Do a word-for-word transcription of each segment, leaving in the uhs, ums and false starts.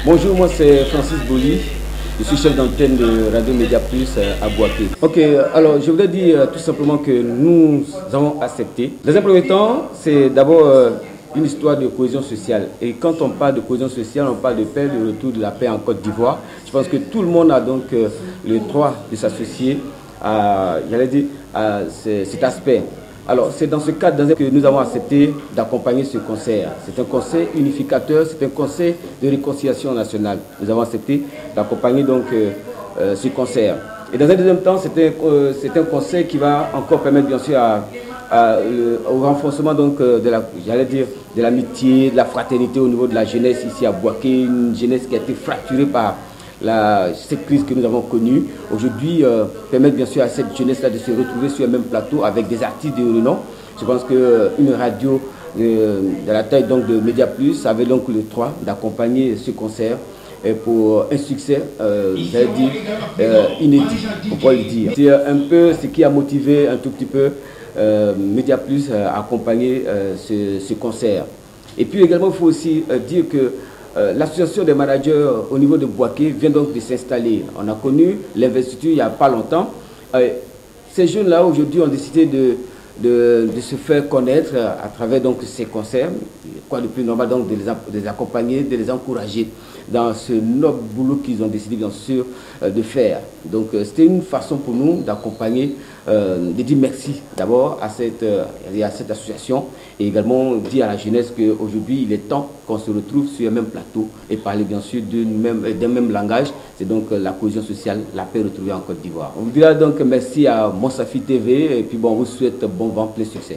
Bonjour, moi c'est Francis Boli, je suis chef d'antenne de Radio Média Plus à Bouaké. Ok, alors je voudrais dire tout simplement que nous avons accepté. Dans un premier temps, c'est d'abord une histoire de cohésion sociale. Et quand on parle de cohésion sociale, on parle de paix, de retour de la paix en Côte d'Ivoire. Je pense que tout le monde a donc le droit de s'associer à, j'allais dire, à cet aspect. Alors, c'est dans ce cadre que nous avons accepté d'accompagner ce concert. C'est un concert unificateur, c'est un concert de réconciliation nationale. Nous avons accepté d'accompagner donc euh, euh, ce concert. Et dans un deuxième temps, c'est un, euh, un concert qui va encore permettre bien sûr à, à, le, au renforcement donc euh, de la, j'allais dire, de l'amitié, de la fraternité au niveau de la jeunesse ici à Bouaké, une jeunesse qui a été fracturée par La, cette crise que nous avons connue. Aujourd'hui, euh, permettre bien sûr à cette jeunesse-là de se retrouver sur le même plateau avec des artistes de renom. Je pense qu'une euh, radio euh, de la taille donc, de Média Plus avait donc le droit d'accompagner ce concert et pour un succès, euh, j'allais dire, euh, inédit, on peut le dire. C'est un peu ce qui a motivé un tout petit peu euh, Média Plus à accompagner euh, ce, ce concert. Et puis également, il faut aussi euh, dire que Euh, l'association des managers au niveau de Bouaké vient donc de s'installer. On a connu l'investiture il n'y a pas longtemps. Euh, ces jeunes-là aujourd'hui ont décidé de, de, de se faire connaître à travers donc ces concerts. Quoi de plus normal donc de les, de les accompagner, de les encourager dans ce noble boulot qu'ils ont décidé bien sûr euh, de faire. Donc euh, c'était une façon pour nous d'accompagner, euh, de dire merci d'abord à cette, euh, à cette association et également dire à la jeunesse qu'aujourd'hui il est temps qu'on se retrouve sur le même plateau et parler bien sûr d'un même, même langage. C'est donc euh, la cohésion sociale, la paix retrouvée en Côte d'Ivoire. On vous dira donc merci à Monsafi T V et puis bon, on vous souhaite bon vent, plein succès.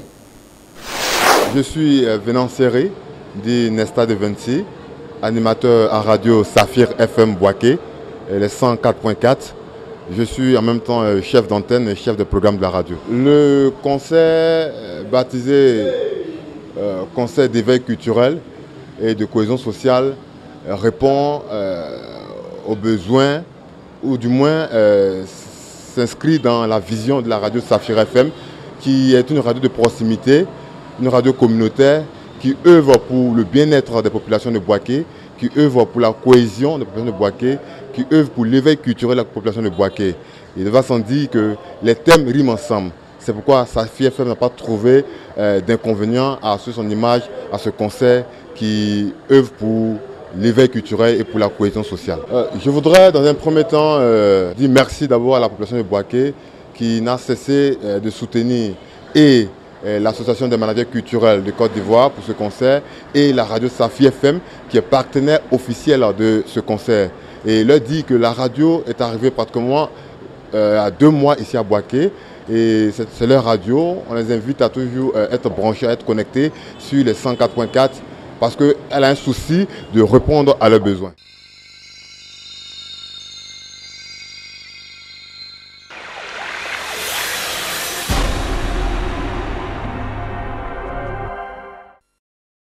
Je suis Venant Serré, dit Nesta de Vinci, animateur à radio Saphir F M Bouaké, les cent quatre point quatre. Je suis en même temps chef d'antenne et chef de programme de la radio. Le concert baptisé euh, concert d'éveil culturel et de cohésion sociale euh, répond euh, aux besoins ou du moins euh, s'inscrit dans la vision de la radio Saphir F M qui est une radio de proximité, une radio communautaire qui œuvre pour le bien-être des populations de Bouaké, qui œuvre pour la cohésion des populations de Bouaké, qui œuvre pour l'éveil culturel de la population de Bouaké. Il va sans dire que les thèmes riment ensemble. C'est pourquoi Saphir F M n'a pas trouvé euh, d'inconvénient à associer son image à ce concert qui œuvre pour l'éveil culturel et pour la cohésion sociale. Euh, je voudrais dans un premier temps euh, dire merci d'abord à la population de Bouaké qui n'a cessé euh, de soutenir et l'association des managers culturels de Côte d'Ivoire pour ce concert et la radio Saphir F M qui est partenaire officiel de ce concert. Et leur dit que la radio est arrivée pratiquement euh, à deux mois ici à Bouaké et c'est leur radio. On les invite à toujours euh, être branchés, à être connectés sur les cent quatre point quatre parce qu'elle a un souci de répondre à leurs besoins.